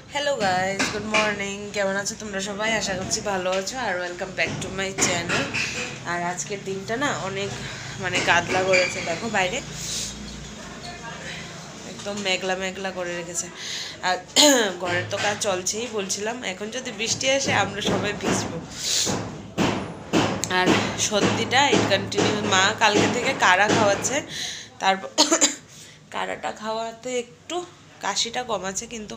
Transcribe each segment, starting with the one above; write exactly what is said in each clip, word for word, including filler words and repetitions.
Hello guys good morning কেমন আছো তোমরা সবাই আশা করছি ভালো আছো আর welcome back to my channel. আর আজকের দিনটা না অনেক মানে কাদলা করেছে, দেখো বাইরে একদম মেঘলা মেঘলা করে রেখেছে। আর ঘরের তো কাজ চলছেই, বলছিলাম এখন যদি বৃষ্টি আসে আমরা সবাই ভিজবো। আর সত্যিটা এই কন্টিনিউ মা কালকে থেকে কাড়া খাওয়াচ্ছে, তারপর কাড়াটা খাওয়াতে একটু কাশিটা কম আছে, কিন্তু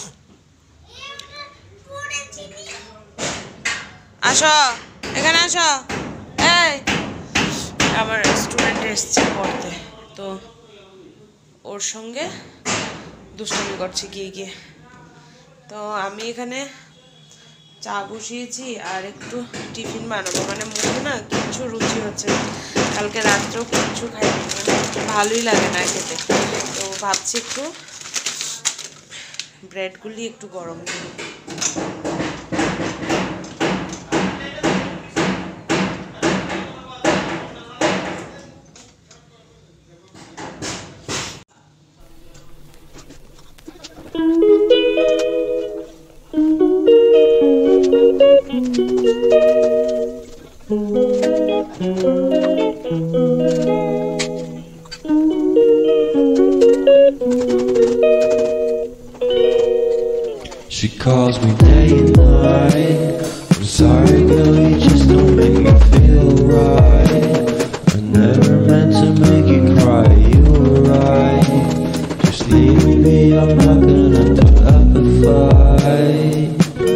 আসো এখানে আসো। এই আমার স্টুডেন্ট এসছে পড়তে, তো ওর সঙ্গে দুষ্টামি করছি গিয়ে গিয়ে। তো আমি এখানে চা বসিয়েছি আর একটু টিফিন বানাবো, মানে মুখে না কিচ্ছু রুচি হচ্ছে না, কালকে রাত্রেও কিচ্ছু খাইনি, মানে ভালোই লাগে না খেতে। তো ভাবছি একটু ব্রেডগুলি একটু গরম করি। She calls me day and night. I'm sorry girl, you just don't make me feel right. I never meant to make you cry, you were right. Just leave me be, I'm not gonna put up a fight.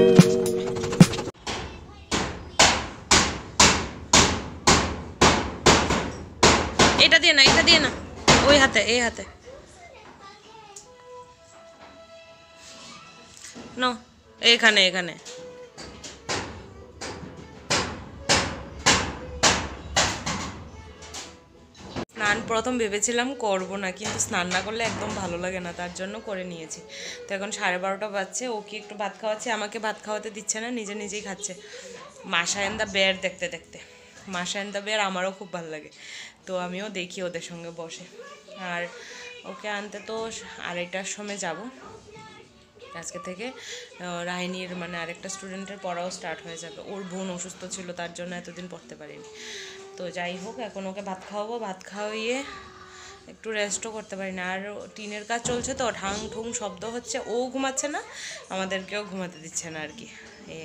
এটা দিয়ে না, এটা দিয়ে না, ওই হাতে, এই হাতে নো, এখানে এখানে স্নান প্রথম ভেবেছিলাম করব না, কিন্তু স্নান না করলে একদম ভালো লাগে না, তার জন্য করে নিয়েছি। তো এখন সাড়ে বারোটা বাজছে, ওকে একটু ভাত খাওয়াচ্ছে, আমাকে ভাত খাওয়াতে দিচ্ছে না, নিজে নিজেই খাচ্ছে মাশা এন্ড দ্য বেয়ার দেখতে দেখতে। মাশা এন্ড দ্য বেয়ার আমারও খুব ভালো লাগে, তো আমিও দেখি ওদের সঙ্গে বসে। আর ওকে আনতে তো আড়াইটার সময় যাব। আজকে থেকে রাহিনীর মানে আরেকটা স্টুডেন্টের পড়াও স্টার্ট হয়ে যাবে, ওর বোন অসুস্থ ছিল তার জন্য এতদিন পড়তে পারিনি। তো যাই হোক, এখন ওকে ভাত খাওয়াবো, ভাত খাওয়িয়ে একটু রেস্টও করতে পারি না। আর টিনের কাজ চলছে তো ঢাং ঠুং শব্দ হচ্ছে, ও ঘুমাচ্ছে না, আমাদেরকেও ঘুমাতে দিচ্ছে না আর কি। এ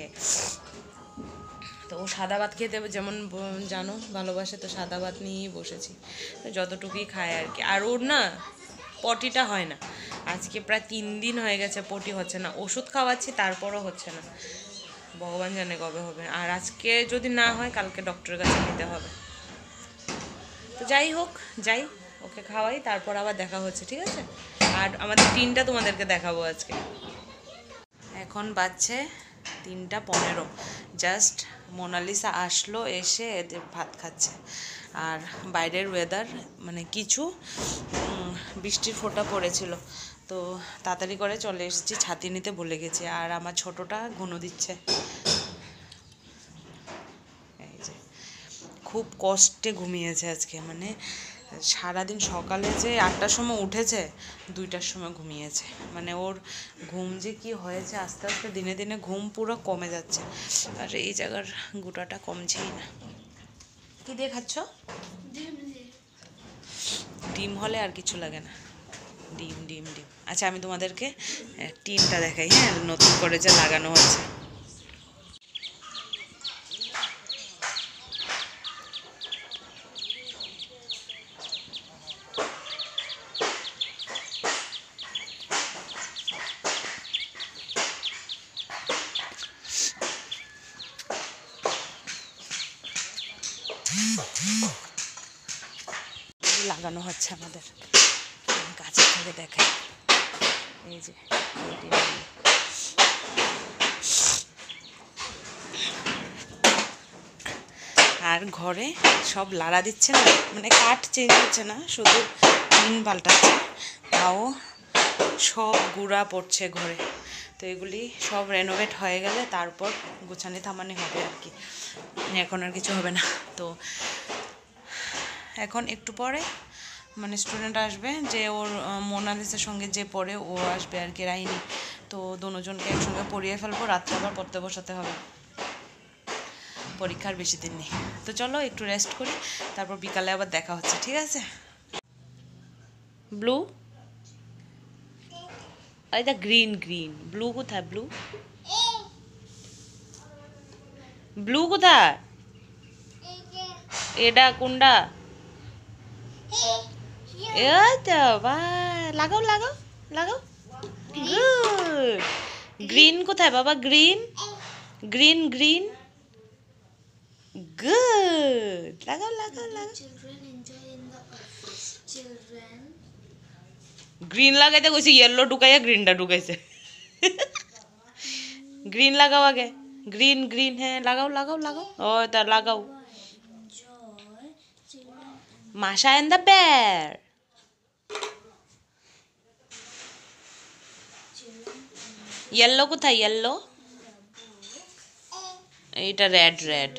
তো ও সাদা ভাত খেতে যেমন জানো ভালোবাসে, তো সাদা ভাত নিয়েই বসেছি, যতটুকুই খায় আর কি। আর ওর না পটিটা হয় না, আজকে প্রায় তিন দিন হয়ে গেছে পটি হচ্ছে না, ওষুধ খাওয়াচ্ছি তারপরও হচ্ছে না, ভগবান জানে কবে হবে। আর আজকে যদি না হয় কালকে ডক্টরের কাছে নিতে হবে। তো যাই হোক, যাই ওকে খাওয়াই, তারপর আবার দেখা হচ্ছে, ঠিক আছে? আর আমাদের টিনটা তোমাদেরকে দেখাবো আজকে। এখন বাজছে তিনটা পনেরো, জাস্ট মোনালিসা আসলো, এসে এদের ভাত খাচ্ছে। আর বাইরের ওয়েদার মানে কিছু বৃষ্টির ফোঁটা পড়েছিল, তো তাড়াতাড়ি করে চলে এসেছি, ছাতি নিতে ভুলে গেছি। আর আমার ছোটটা ঘুনো দিচ্ছে, এই যে খুব কষ্টে ঘুমিয়েছে আজকে, মানে সারাদিন সকালে যে আটটার সময় উঠেছে, দুইটার সময় ঘুমিয়েছে, মানে ওর ঘুম যে কি হয়েছে, আস্তে আস্তে দিনে দিনে ঘুম পুরো কমে যাচ্ছে। আর এই জায়গার গোটাটা কমছেই না। কি দিয়ে খাচ্ছ? ডিম হলে আর কিছু লাগে না, ডিম ডিম ডিম। আচ্ছা আমি তোমাদেরকে টিনটা দেখাই, হ্যাঁ, নতুন করে যে লাগানো হচ্ছে। লাগানো হচ্ছে আমাদের গাছের থেকে দেখায়, এই যে আর ঘরে সব লাড়া দিচ্ছে না, মানে কাঠ চেঞ্জ হচ্ছে না, শুধু টিন পাল্টাচ্ছে, তাও সব গুঁড়া পড়ছে ঘরে। তো এগুলি সব রেনোভেট হয়ে গেলে তারপর গোছানি থামানি হবে আর কি, এখন আর কিছু হবে না। তো এখন একটু পরে মানে স্টুডেন্ট আসবে, যে ওর মোনালিসার সঙ্গে যে পড়ে ও আসবে আর কি, রাইনি। তো দুজনকে একসঙ্গে পড়িয়ে ফেলবো, রাত্রে আবার পড়তে বসাতে হবে, পরীক্ষার বেশি দিন নেই। তো চলো একটু রেস্ট করি, তারপর বিকালে আবার দেখা হচ্ছে, ঠিক আছে? ব্লু, এটা গ্রিন গ্রিন, ব্লু কোথায়? ব্লু ব্লু কোথায়? এটা কোনটা? এই তো বা, লাগাও লাগাও লাগাও, গুড। গ্রিন কোথায় বাবা? গ্রিন গ্রিন গ্রিন, গুড, লাগাও লাগাও লাগাও। গ্রিন লাগাইতে কইছি, ইয়েলো ঢুকাইয়া গ্রিনটা ঢুকাইছে। গ্রিন লাগাও আগে, গ্রিন গ্রিন, হ্যাঁ লাগাও লাগাও লাগাও, ও তা লাগাও। Masha and the Bear, yellow কোথায়? ইয়েলো, এইটা রেড রেড।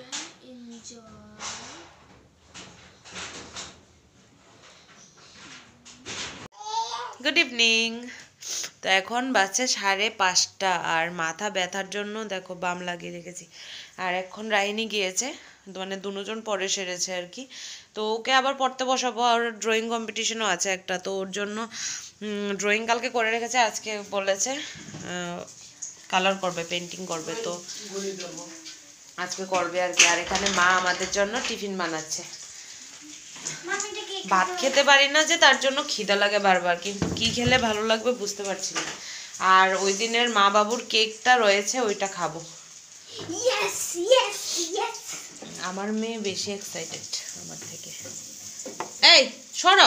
Good evening. তো এখন বাচ্চা সাড়ে পাঁচটা, আর মাথা ব্যথার জন্য দেখো বাম লাগিয়ে রেখেছি। আর এখন রাইনি গিয়েছে, মানে দুজন পরে সেরেছে আর কি। তো ওকে আবার পড়তে বসাবো, আর ড্রয়িং কম্পিটিশনও আছে একটা, তো ওর জন্য ড্রয়িং কালকে করে রেখেছে, আজকে বলেছে কালার করবে, পেন্টিং করবে, তো আজকে করবে আর কি। আর এখানে মা আমাদের জন্য টিফিন বানাচ্ছে। ভাত খেতে পারি না যে, তার জন্য খিদা লাগে বারবার, কিন্তু কি খেলে ভালো লাগবে বুঝতে পারছি না। আর ওই দিনের মা বাবুর কেকটা রয়েছে, ওইটা খাবো। আমার মেয়ে বেশি এক্সাইটেড আমার থেকে। এই সরো।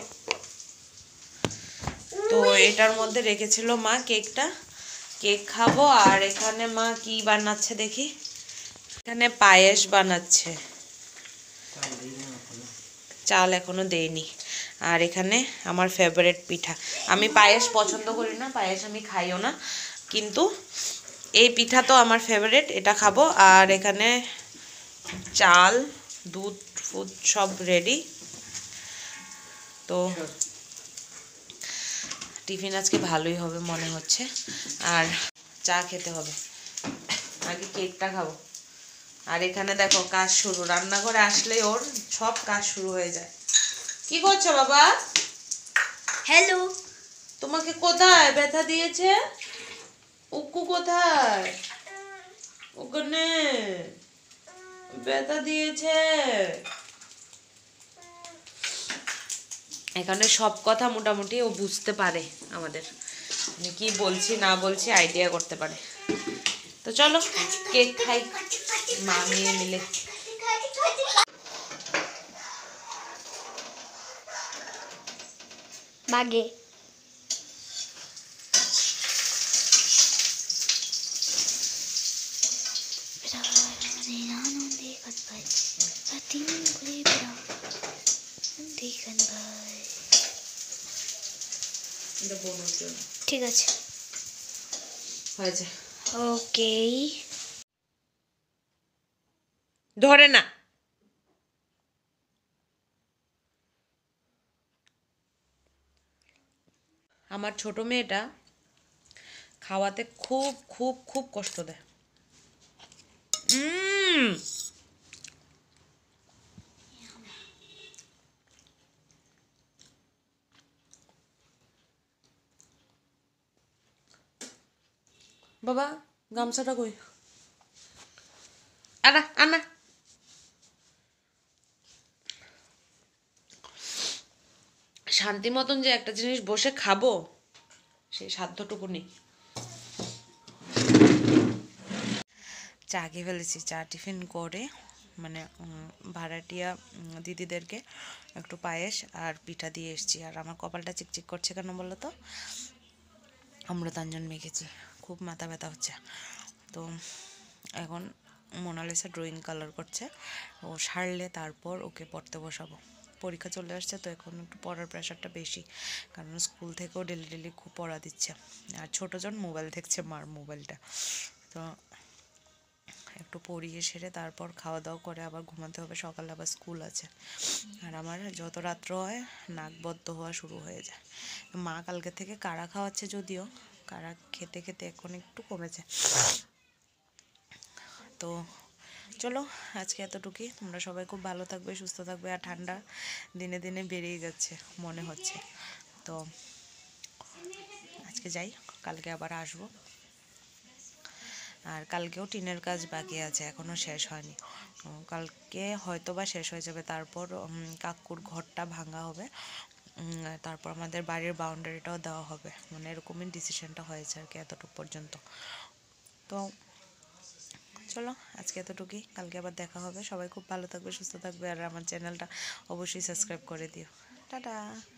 তো এটার মধ্যে রেখেছিল মা কেকটা, কেক খাবো। আর এখানে মা কি বানাচ্ছে দেখি, এখানে পায়েস বানাচ্ছে, চাল এখনো দেয়নি। আর এখানে আমার ফেভারিট পিঠা, আমি পায়েস পছন্দ করি না, পায়েস আমি খাইও না, কিন্তু এই পিঠা তো আমার ফেভারিট, এটা খাবো। আর এখানে চাল, দুধ ফুদ সব রেডি। তো টিফিন আজকে ভালোই হবে মনে হচ্ছে। আর চা খেতে হবে, আগে কেকটা খাবো। আর এখানে দেখো কাজ শুরু, রান্নাঘরে আসলে ওর সব কাজ শুরু হয়ে যায়। কি করছো বাবা? হ্যালো, তোমাকে কোথায় ব্যথা দিয়েছে? উক্কু কোথায়? ওখানে ব্যথা দিয়েছে। এখানে সব কথা মোটামুটি ও বুঝতে পারে, আমাদের মানে কি বলছি না বলছি আইডিয়া করতে পারে। তো চলো কেক খাই মা মেয়ে মিলে। বাগে ঠিক আছে, হয়েছে, ওকে। ধরে না। আমার ছোট মেয়েটা খাওয়াতে খুব খুব খুব কষ্ট দেয়। উম বাবা গামছাটা কই? আনা আনা। শান্তি মতন যে একটা জিনিস বসে খাবো, সেই সাধ্যটুকু নেই। চা খেয়ে ফেলেছি, চা টিফিন করে মানে ভাড়াটিয়া দিদিদেরকে একটু পায়েস আর পিঠা দিয়ে এসেছি। আর আমার কপালটা চিকচিক করছে কেন বলো তো, অমৃতাঞ্জন মেখেছি, খুব মাথা ব্যথা হচ্ছে। তো এখন মোনালিসা ড্রয়িং কালার করছে, ও সারলে তারপর ওকে পড়তে বসাবো। পরীক্ষা চলে আসছে, তো এখন একটু পড়ার প্রেশারটা বেশি, কারণ স্কুল থেকেও ডেলি ডেলি খুব পড়া দিচ্ছে। আর ছোটোজন মোবাইল দেখছে, মার মোবাইলটা। তো একটু পড়িয়ে সেরে তারপর খাওয়া দাওয়া করে আবার ঘুমাতে হবে, সকালে আবার স্কুল আছে। আর আমার যত রাত্র হয় নাক বদ্ধ হওয়া শুরু হয়ে যায়। মা কালকে থেকে কাড়া খাওয়াচ্ছে যদিও, কারা খেতে খেতে এখন একটু কমেছে। তো চলো আজকে এতটুকুই। তোমরা সবাই খুব ভালো থাকবে, সুস্থ থাকবে। আর ঠান্ডা দিনে দিনে বেড়েই যাচ্ছে মনে হচ্ছে। তো আজকে যাই, কালকে আবার আসবো। আর কালকেও টিনের কাজ বাকি আছে, এখনও শেষ হয়নি। কালকে হয়তো বা শেষ হয়ে যাবে। তারপর কাকুর ঘরটা ভাঙা হবে, তারপর আমাদের বাড়ির বাউন্ডারিটাও দেওয়া হবে। মানে এরকমই ডিসিশনটা হয়েছে আর কি এতটুকু পর্যন্ত। তো চলো আজকে এতটুকুই, কালকে আবার দেখা হবে। সবাই খুব ভালো থাকবে, সুস্থ থাকবে। আর আমার চ্যানেলটা অবশ্যই সাবস্ক্রাইব করে দিও। টাটা।